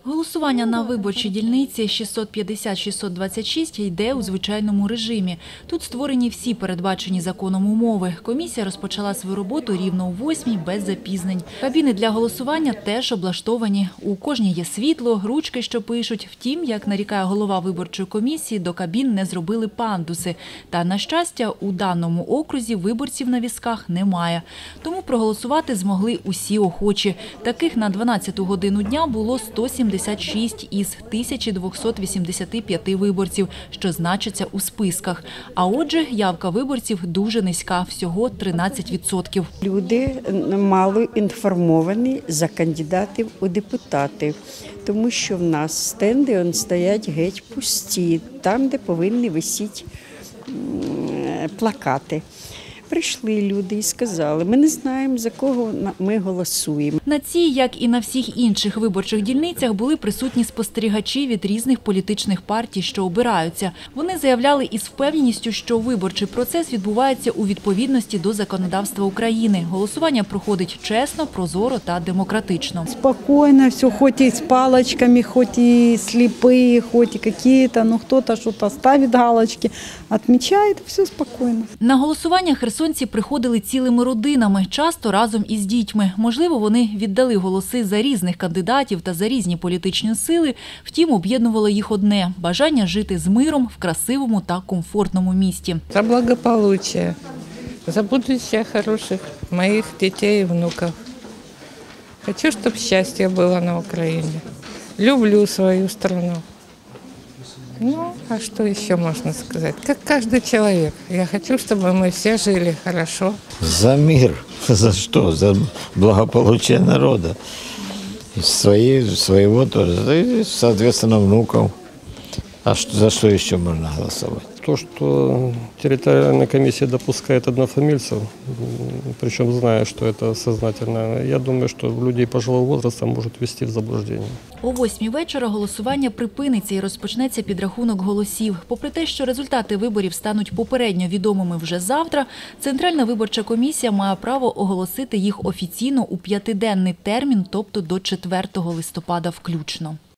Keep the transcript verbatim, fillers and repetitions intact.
Голосування на виборчій дільниці шістсот п'ятдесят шістсот двадцять шість йде у звичайному режимі. Тут створені всі передбачені законом умови. Комісія розпочала свою роботу рівно у восьмій без запізнень. Кабіни для голосування теж облаштовані. У кожній є світло, ручки, що пишуть. Втім, як нарікає голова виборчої комісії, до кабін не зробили пандуси. Та, на щастя, у даному окрузі виборців на візках немає. Тому проголосувати змогли усі охочі. Таких на дванадцяту годину дня було сто сімдесят шість із тисячі двохсот вісімдесяти п'яти виборців, що значаться у списках. А отже, явка виборців дуже низька – всього тринадцять відсотків. Люди мало інформовані за кандидатів у депутати, тому що в нас стенди он, стоять геть пусті, там, де повинні висіти плакати. Прийшли люди і сказали, ми не знаємо, за кого ми голосуємо. На цій, як і на всіх інших виборчих дільницях, були присутні спостерігачі від різних політичних партій, що обираються. Вони заявляли із впевненістю, що виборчий процес відбувається у відповідності до законодавства України. Голосування проходить чесно, прозоро та демократично. Спокійно, все, хоч і з паличками, хоч і сліпі, хоч і якісь, ну хтось щось ставить галочки, відмічає, все спокійно. На голосування херсонці приходили цілими родинами, часто разом із дітьми. Можливо, вони віддали голоси за різних кандидатів та за різні політичні сили. Втім, об'єднувало їх одне – бажання жити з миром в красивому та комфортному місті. За благополучие, за будущее хороших моих детей и внуков. Хочу, чтобы счастье было на Украине. Люблю свою страну. Ну, а что еще можно сказать? Как каждый человек. Я хочу, чтобы мы все жили хорошо. За мир. За что? За благополучие народа. Свои, своего тоже. И, соответственно, внуков. А что, за что еще можно голосовать? То, что территориальная комиссия допускает однофамильцев, причем зная, что это сознательно, я думаю, что людей пожилого возраста может ввести в заблуждение. О восьмій вечора голосування припиниться і розпочнеться підрахунок голосів. Попри те, що результати виборів стануть попередньо відомими вже завтра, Центральна виборча комісія має право оголосити їх офіційно у п'ятиденний термін, тобто до четвертого листопада включно.